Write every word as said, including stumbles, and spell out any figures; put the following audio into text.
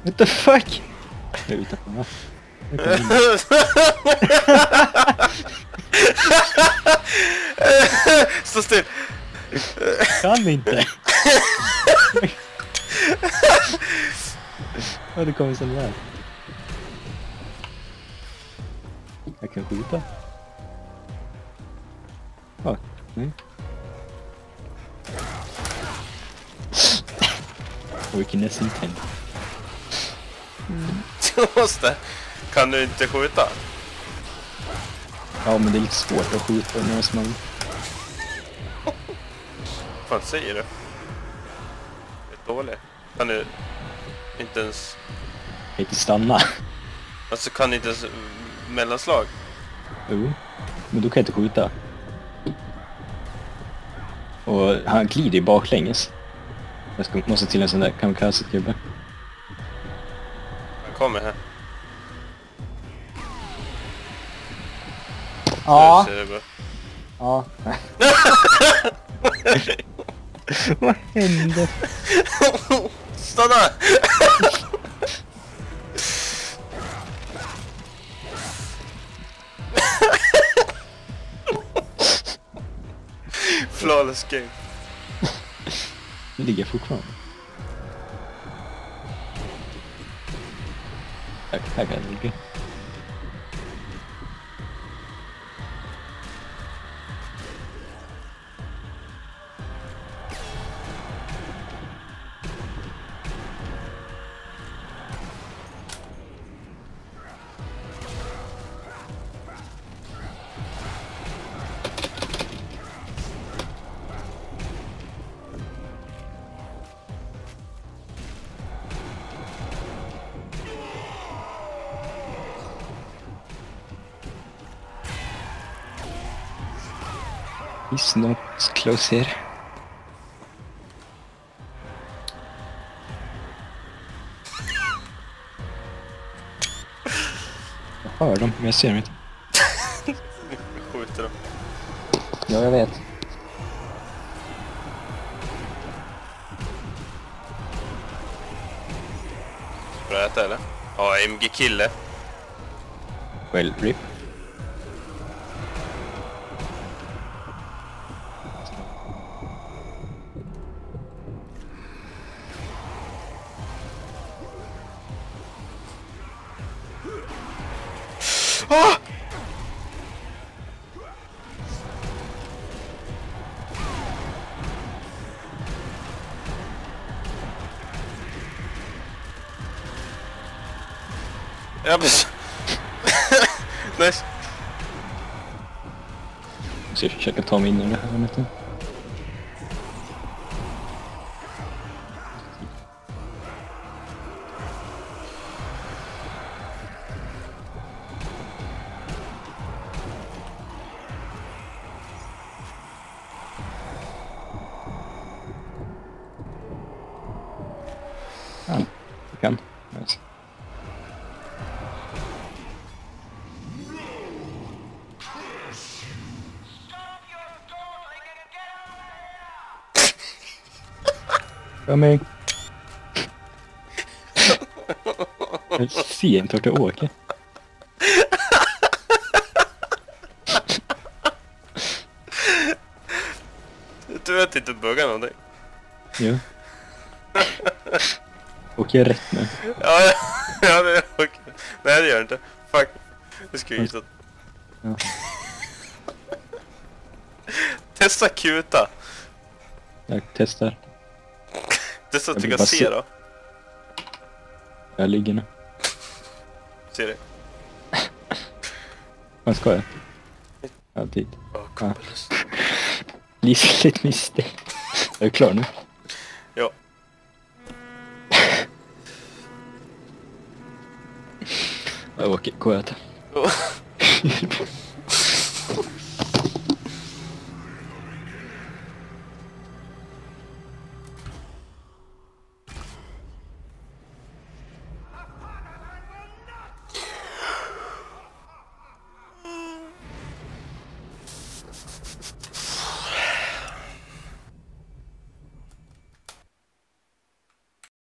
What the fuck? Jag är utanför mig. Stå still. Kan inte. Vad det kommer sån där. Jag kan skjuta. Ja, nej. Och vilken nästan tänk. Du måste. Kan du inte skjuta? Ja, men det är lite svårt att skjuta när man... Vad fan säger du? Det är dåligt. Kan du inte ens... Jag kan inte stanna. Alltså kan du inte ens mellanslag? Jo, men då kan jag inte skjuta. Och han glider ju baklänges. Jag ska, måste till en sån där kamikaze-gubbe. Han kommer här. Ja. Nu ser det bra. Ja. Vad hände? Stanna! Flawless game. Nu ligger jag fortfarande. Här, här kan jag ligga. He's not close here. Jag hör dem, men jag ser dem inte. Skjuter dem. Ja, jag vet. Ska du äta eller? Ja, M G-kille. Well, rip. Ah! Ja, precis. Nice. Jag ska försöka ta mig in i det här lite. Ja, jag kan. Nice. Coming. Jag ser inte vart jag åker. Du vet inte bugga någonting. Jo. Åker jag rätt nu? Ja, ja, ja, det är okej. Nej, det gör det inte. Fuck. Det ska ju gissa. Ja. Testa kuta. Jag testar. Testa att Jag du vill kan bara se se. då. Jag ligger nu. Ser det. Vad ska jag? Ja, dit. Åh, kuppelös. Lite miste. Jag är klar nu. Ja. Jag åker, går jag äta. Oh.